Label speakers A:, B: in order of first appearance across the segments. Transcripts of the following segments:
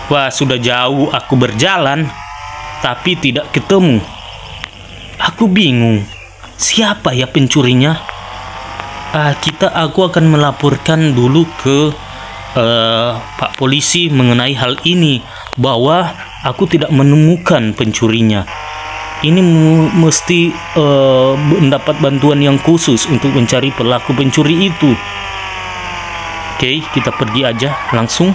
A: Wah, sudah jauh aku berjalan, tapi tidak ketemu. Aku bingung, siapa ya pencurinya? Aku akan melaporkan dulu ke Pak Polisi mengenai hal ini, bahwa aku tidak menemukan pencurinya. Ini mesti mendapat bantuan yang khusus untuk mencari pelaku pencuri itu. Oke, kita pergi aja langsung.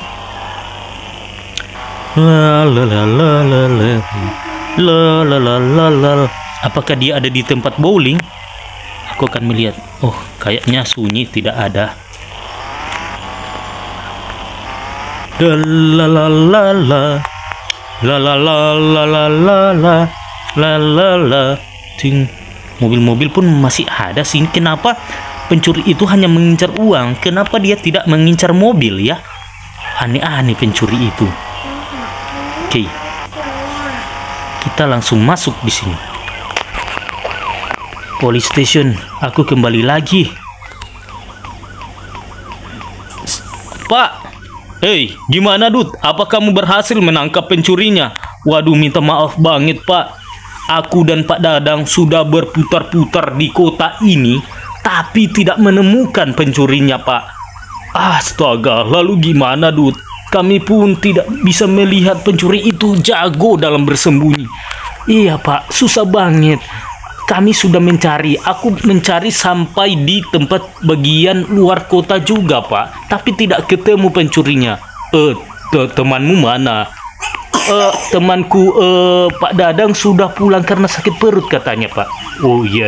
A: La la la la la la la la la la la. Apakah dia ada di tempat bowling? Aku akan melihat. Oh, kayaknya sunyi, tidak ada. La la la la la la la la la la la la la la. Ting. Mobil-mobil pun masih ada sih. Kenapa pencuri itu hanya mengincar uang? Kenapa dia tidak mengincar mobil ya? Aneh-aneh pencuri itu. Oke, kita langsung masuk di sini. Police station, aku kembali lagi. Pak, hey, gimana Dut? Apa kamu berhasil menangkap pencurinya? Waduh, minta maaf banget Pak. Aku dan Pak Dadang sudah berputar-putar di kota ini, tapi tidak menemukan pencurinya Pak. Astaga, lalu gimana Dut? Kami pun tidak bisa melihat pencuri itu jago dalam bersembunyi. Iya Pak, susah banget. Kami sudah mencari. Aku mencari sampai di tempat bagian luar kota juga Pak, tapi tidak ketemu pencurinya. Temanmu mana? Temanku Pak Dadang sudah pulang karena sakit perut katanya Pak. Oh iya.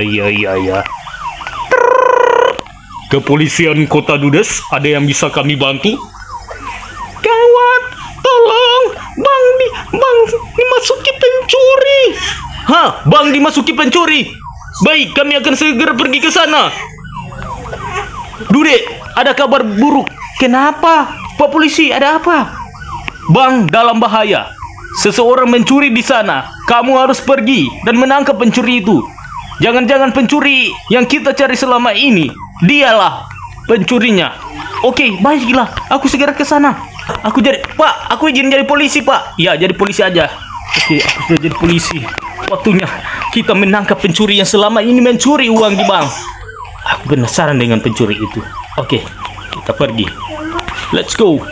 A: Kepolisian Kota Dudes, ada yang bisa kami bantu? Gawat, tolong, Bang dimasuki pencuri. Hah, Bang dimasuki pencuri? Baik, kami akan segera pergi ke sana. Dude, ada kabar buruk. Kenapa? Pak Polisi, ada apa? Bang dalam bahaya. Seseorang mencuri di sana. Kamu harus pergi dan menangkap pencuri itu. Jangan-jangan pencuri yang kita cari selama ini, dialah pencurinya. Oke, baiklah. Aku segera ke sana. Pak, aku izin jadi polisi, Pak. Ya, jadi polisi aja. Oke, aku sudah jadi polisi. Waktunya kita menangkap pencuri yang selama ini mencuri uang di bank. Aku penasaran dengan pencuri itu. Oke, kita pergi. Let's go.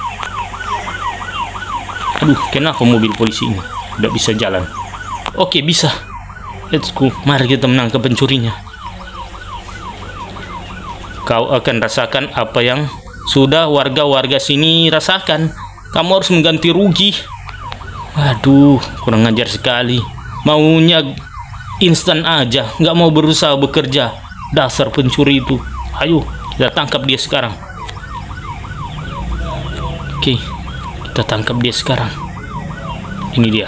A: Aduh, kenapa mobil polisi ini tidak bisa jalan? Oke, bisa. Let's go. Mari kita menangkap pencurinya. Kau akan rasakan apa yang sudah warga-warga sini rasakan. Kamu harus mengganti rugi. Waduh, kurang ajar sekali. Maunya instan aja, nggak mau berusaha bekerja. Dasar pencuri itu. Ayo, kita tangkap dia sekarang. Oke, kita tangkap dia sekarang. Ini dia.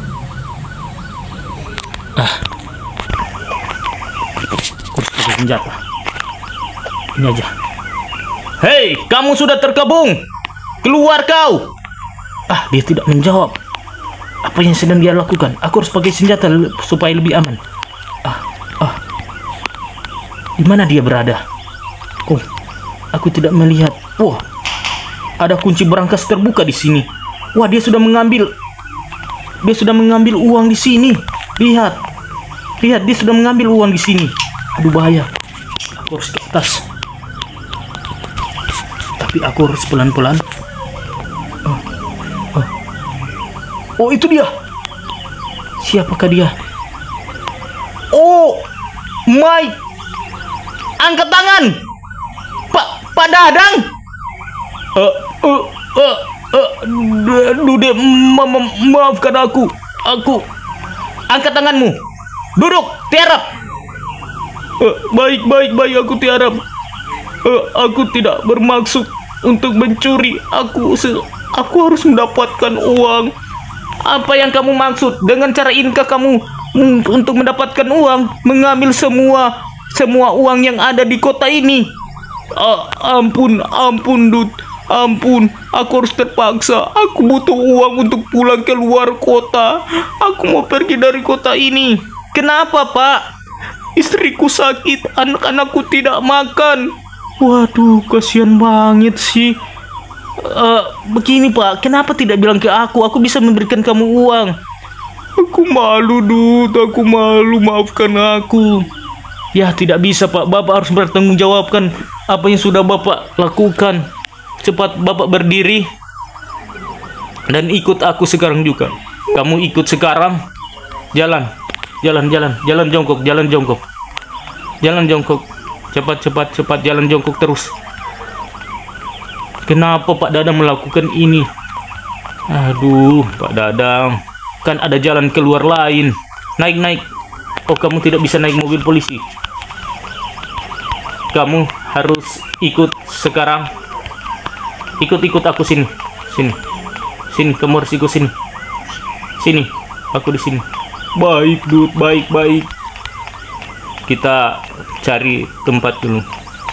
A: Kurus pakai senjata. Ini aja. Hei, kamu sudah terkabung. Keluar kau. Dia tidak menjawab. Apa yang sedang dia lakukan? Aku harus pakai senjata supaya lebih aman. Di mana dia berada? Oh, aku tidak melihat. Wah, ada kunci berangkas terbuka di sini. Wah, dia sudah mengambil uang di sini. Lihat, dia sudah mengambil uang di sini. Aduh, bahaya. Aku harus ke atas. Tapi aku harus pelan-pelan. Oh, itu dia. Siapakah dia? Oh, my. Angkat tangan. Pak Dadang. Dude, maafkan aku. Angkat tanganmu. Duduk, tiarap. Baik, aku tiarap. Aku tidak bermaksud untuk mencuri. Aku harus mendapatkan uang. Apa yang kamu maksud dengan cara inkah kamu untuk mendapatkan uang? Mengambil semua uang yang ada di kota ini. Ampun, Dut. Ampun, aku harus terpaksa. Aku butuh uang untuk pulang ke luar kota. Aku mau pergi dari kota ini. Kenapa, Pak? Istriku sakit, anak-anakku tidak makan. Waduh, kasihan banget sih. Begini Pak, kenapa tidak bilang ke aku? Aku bisa memberikan kamu uang. Aku malu, Dut. Aku malu. Maafkan aku. Ya, tidak bisa, Pak. Bapak harus bertanggung jawabkan apa yang sudah Bapak lakukan. Cepat Bapak berdiri dan ikut aku sekarang juga. Kamu ikut sekarang. Jalan. Jalan jongkok, jalan jongkok. Jalan jongkok. Cepat jalan jongkok terus. Kenapa Pak Dadang melakukan ini? Aduh, Pak Dadang. Kan ada jalan keluar lain. Naik. Oh, kamu tidak bisa naik mobil polisi. Kamu harus ikut sekarang. Ikut aku sini. Sini, kamu harus ikut sini. Sini, aku di sini. Baik, Dut, baik. Kita cari tempat dulu.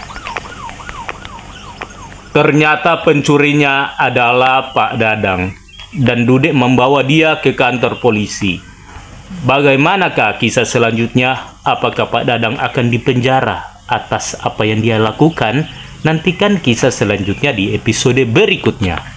A: Ternyata pencurinya adalah Pak Dadang. Dan Dudek membawa dia ke kantor polisi. Bagaimanakah kisah selanjutnya? Apakah Pak Dadang akan dipenjara atas apa yang dia lakukan? Nantikan kisah selanjutnya di episode berikutnya.